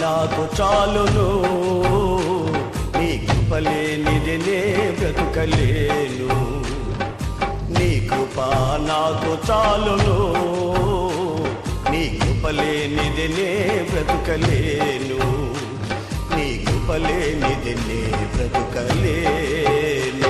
నాకు చాలును, నీ కృప లేనిది నే బ్రతుకలేను. నీ కృప నాకు చాలును, నీ కృప లేనిది నే బ్రతుకలేను. నీ కృప లేనిది నే బ్రతుకలేను.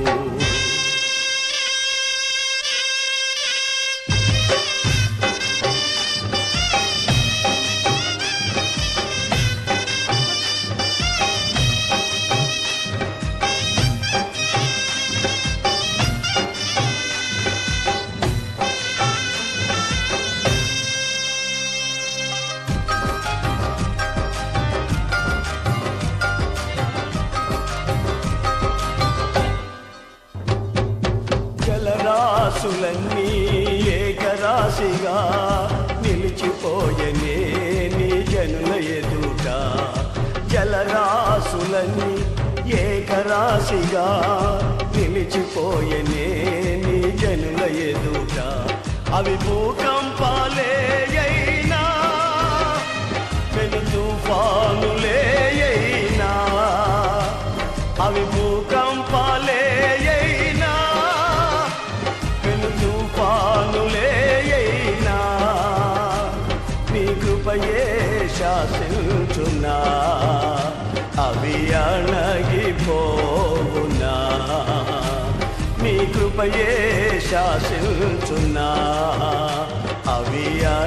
జలరాశులన్నీ ఏకరాశిగా నిలిచిపోయనే నీ జనుల ఎదుట. జలరాశులన్నీ ఏకరాశిగా నిలిచిపోయనే నీ జనుల ఎదుట. అవి భూకంపాలే అయినా, పెను తుఫానులే అయినా, అవి భూకంపాలే అయినా, పెను తుఫానులే అయినా, నీ కృపయే శాసించునా, అవి అణగిపోవునా. నీ కృపయే శాసించునా, అవి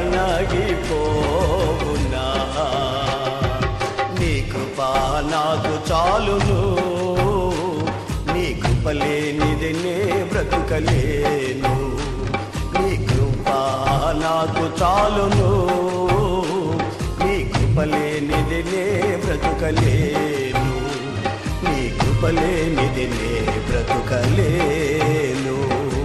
అణగిపోవునా. నీ కృప నాకు చాలును, నీ కృప లేనిది నే బ్రతుకలేను. నీ కృప నాకు చాలును, నీ కృప లేనిది నే బ్రతుకలేను. నీ కృప లేనిది నే బ్రతుకలేను.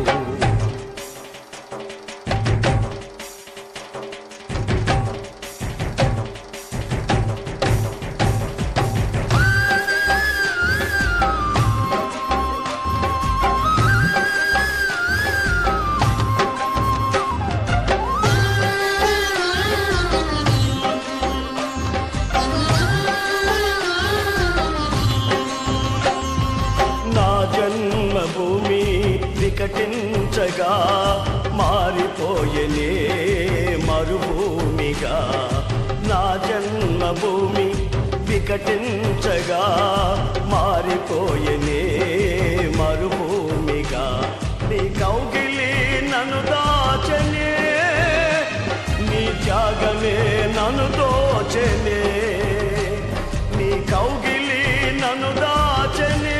జన్మభూమి వికటించగా మారిపోయనే మరుభూమిగా. నా జన్మభూమి వికటించగా మారిపోయనే మరుభూమిగా. నీ కౌగిలి నన్ను దాచనే, నీ త్యాగమే నన్ను దోచనే. నీ కౌగిలి నన్ను దాచనే,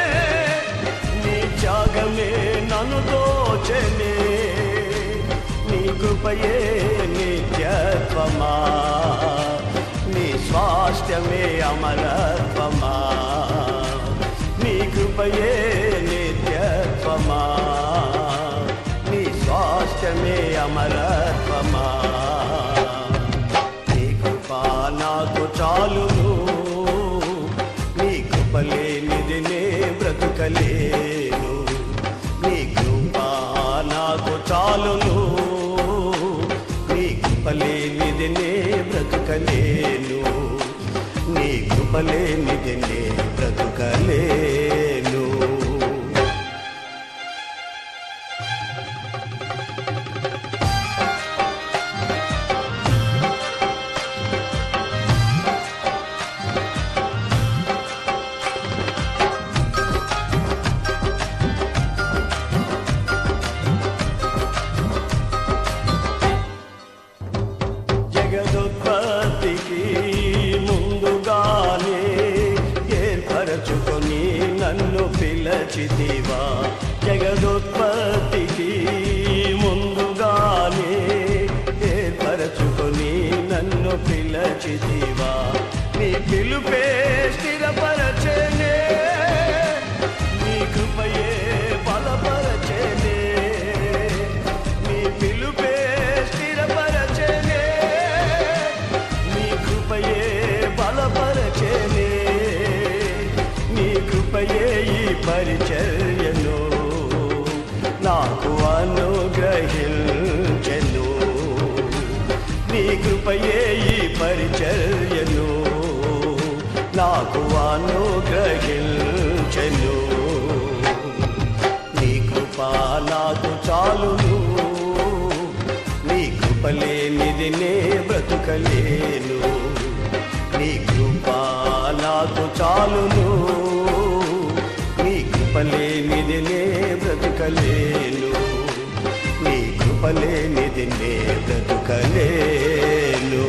త్యాగమే నన్ను దోచనే. నీ కృపయే నిత్యత్వమా, నీ స్వాస్థ్యమే అమరత్వమా. నీ కృపయే నిత్యత్వమా, నీ స్వాస్థ్యమే అమరత్వమా. నీ కృప నాకు చాలును, నీ కృప లేనిది నే బ్రతుకలేను. నీ కృప నాకు చాలును, నీ కృప లేనిది నే బ్రతుకలేను. నీ కృప లేనిది నే బ్రతుకలేను. జగదుత్పత్తికి ముందుగానే ఏర్పరచుకొని నన్ను పిలచితివా. జగదుత్పత్తికి ముందుగానే ఏర్పరచుకొని నన్ను పిలచితివా. నీ పిలుపే స్థిరపరచనే, నీ కృపయే బలపరచనే. నీ పిలుపే స్థిరపరచనే, నీ కృపయే బలపరచనే. నీ కృపయే ఈ పరిచర్యను నాకు అనుగ్రహించెను. నీ కృపయే ఈ పరిచర్యను అనుగ్రహించెను. నీ కృప నాకు చాలును, నీ కృప లేనిది నే బ్రతుకలేను. నీ కృప నాకు చాలును, నీ కృప లేనిది నే బ్రతుకలేను. నీ కృప లేనిది నే బ్రతుకలేను.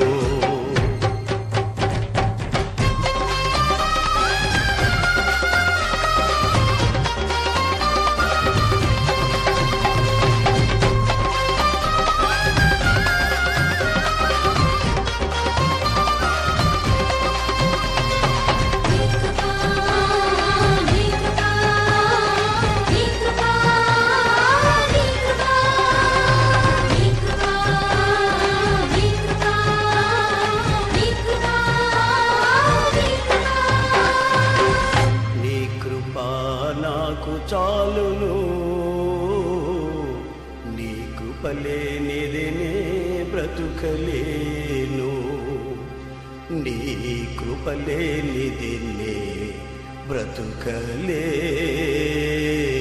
నాకు చాలును, నీ కృప లేనిది నే బ్రతుకలేను. నీ కృప లేనిది నే బ్రతుకలేను.